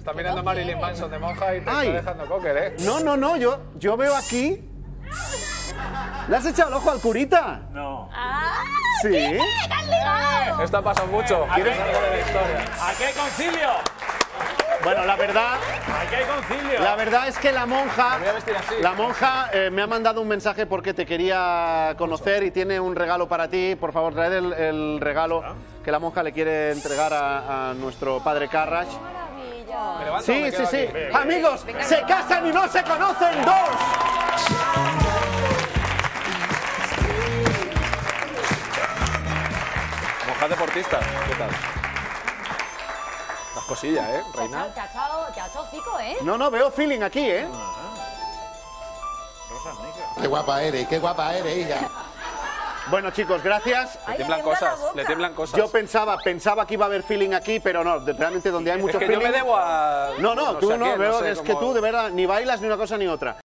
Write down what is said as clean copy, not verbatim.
Está mirando a Marilyn Manson de monja y te está dejando cocker, ¿eh? No, yo veo aquí... ¿Le has echado el ojo al curita? No. ¿Sí? ¿Qué has ligado? Esto ha pasado mucho. ¿Quieres algo de la historia? ¡Aquí hay concilio! Bueno, la verdad... ¡Aquí hay concilio! La verdad es que la monja... Me voy a vestir así. La monja me ha mandado un mensaje porque te quería conocer y tiene un regalo para ti. Por favor, traed el regalo que la monja le quiere entregar a nuestro padre Carrash. ¿Me levanto o me Sí, quedo sí, sí. aquí? Amigos, se casan y no se conocen dos. Monjas deportistas, ¿qué tal? Las cosillas, ¿eh, reina? Te ha echado cico, ¿eh? No, veo feeling aquí, ¿eh? Qué guapa eres, hija. Bueno, chicos, gracias. Le tiemblan cosas, le tiemblan cosas. Yo pensaba que iba a haber feeling aquí, pero no, realmente donde hay mucho es que feeling... yo me debo a... No, sé tú a no, quién, veo sé es que cómo- tú de verdad ni bailas ni una cosa ni otra.